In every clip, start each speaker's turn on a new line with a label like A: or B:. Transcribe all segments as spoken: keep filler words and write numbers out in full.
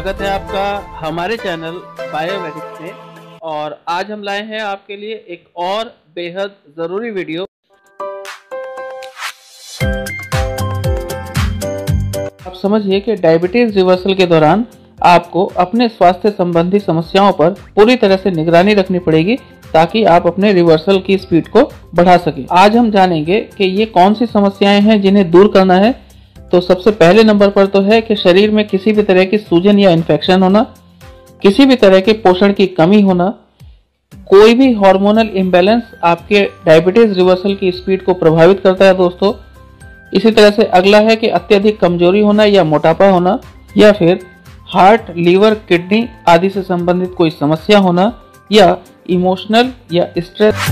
A: स्वागत है आपका हमारे चैनल बायोमेडिक्स में। और आज हम लाए हैं आपके लिए एक और बेहद ज़रूरी वीडियो। आप समझिए कि डायबिटीज़ रिवर्सल के दौरान आपको अपने स्वास्थ्य संबंधी समस्याओं पर पूरी तरह से निगरानी रखनी पड़ेगी ताकि आप अपने रिवर्सल की स्पीड को बढ़ा सकें। आज हम जानेंगे कि ये कौन सी समस्याएं हैं जिन्हें दूर करना है। तो सबसे पहले नंबर पर तो है कि शरीर में किसी भी तरह की सूजन या इन्फेक्शन होना, किसी भी तरह के पोषण की कमी होना, कोई भी हार्मोनल इम्बैलेंस आपके डायबिटीज रिवर्सल की स्पीड को प्रभावित करता है दोस्तों। इसी तरह से अगला है कि अत्यधिक कमजोरी होना या मोटापा होना, या फिर हार्ट, लीवर, किडनी आदि से संबंधित कोई समस्या होना, या इमोशनल या स्ट्रेस।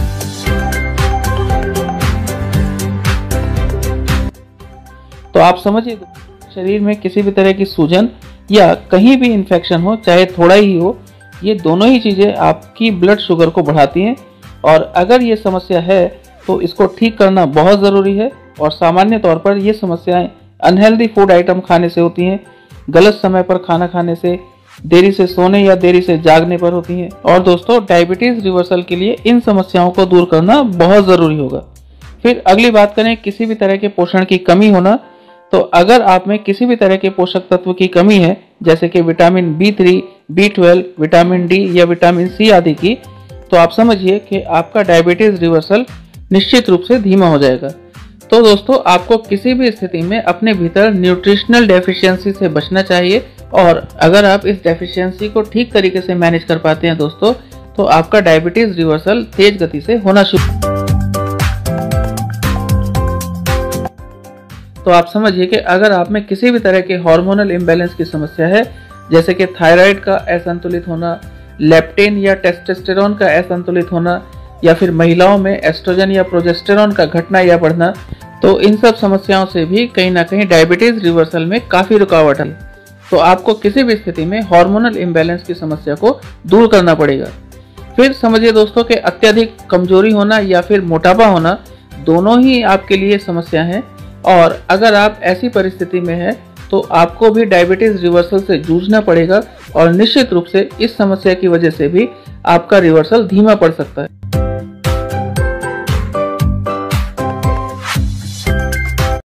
A: तो आप समझिए शरीर में किसी भी तरह की सूजन या कहीं भी इन्फेक्शन हो, चाहे थोड़ा ही हो, ये दोनों ही चीज़ें आपकी ब्लड शुगर को बढ़ाती हैं। और अगर ये समस्या है तो इसको ठीक करना बहुत ज़रूरी है। और सामान्य तौर पर ये समस्याएं अनहेल्दी फूड आइटम खाने से होती हैं, गलत समय पर खाना खाने से, देरी से सोने या देरी से जागने पर होती हैं। और दोस्तों, डायबिटीज़ रिवर्सल के लिए इन समस्याओं को दूर करना बहुत ज़रूरी होगा। फिर अगली बात करें किसी भी तरह के पोषण की कमी होना। तो अगर आप में किसी भी तरह के पोषक तत्व की कमी है, जैसे कि vitamin B three, B twelve, vitamin D या विटामिन सी आदि की, तो आप समझिए कि आपका डायबिटीज रिवर्सल निश्चित रूप से धीमा हो जाएगा। तो दोस्तों, आपको किसी भी स्थिति में अपने भीतर न्यूट्रिशनल डेफिशिएंसी से बचना चाहिए। और अगर आप इस डेफिशिएंसी को ठीक तरीके से मैनेज कर पाते हैं दोस्तों, तो आपका डायबिटीज रिवर्सल तेज गति से होना शुरू। तो आप समझिए कि अगर आप में किसी भी तरह के हार्मोनल इम्बैलेंस की समस्या है, जैसे कि थायराइड का असंतुलित होना, लेप्टिन या टेस्टोस्टेरोन का असंतुलित होना, या फिर महिलाओं में एस्ट्रोजन या प्रोजेस्टेरोन का घटना या बढ़ना, तो इन सब समस्याओं से भी कहीं ना कहीं डायबिटीज रिवर्सल में काफ़ी रुकावट है। तो आपको किसी भी स्थिति में हार्मोनल इम्बैलेंस की समस्या को दूर करना पड़ेगा। फिर समझिए दोस्तों कि अत्यधिक कमजोरी होना या फिर मोटापा होना, दोनों ही आपके लिए समस्या है। और अगर आप ऐसी परिस्थिति में हैं तो आपको भी डायबिटीज रिवर्सल से जूझना पड़ेगा। और निश्चित रूप से इस समस्या की वजह से भी आपका रिवर्सल धीमा पड़ सकता है।